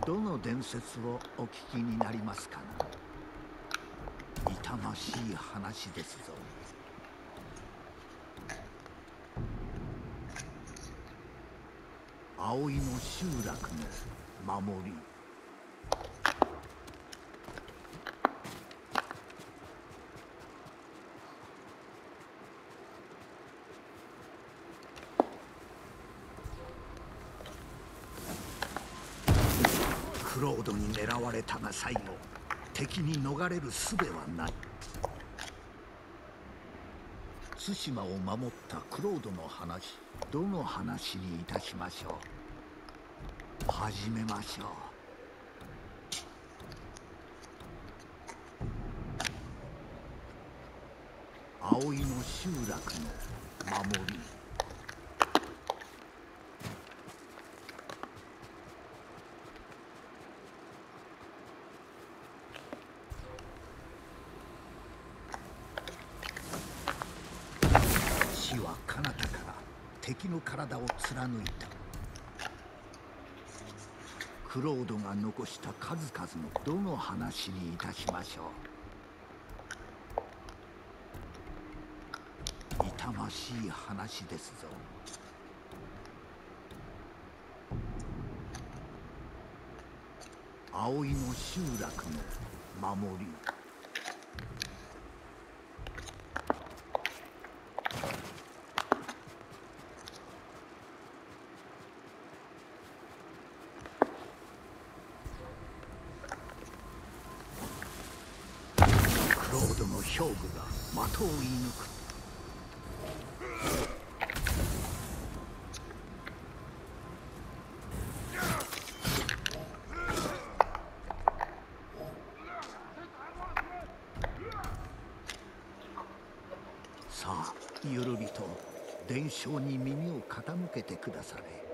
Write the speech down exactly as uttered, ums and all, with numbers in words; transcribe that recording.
どの伝説をお聞きになりますかな。痛ましい話ですぞ。葵の集落の守り。クロードに狙われたが最後、敵に逃れる術はない。対馬を守ったクロードの話、どの話にいたしましょう。始めましょう。葵の集落の守り。死は彼方から敵の体を貫いた。クロードが残した数々のどの話にいたしましょう。痛ましい話ですぞ。葵の集落の守り。クロードの兵具が的を射抜く。さあ、ゆるりと伝承に耳を傾けてくだされ。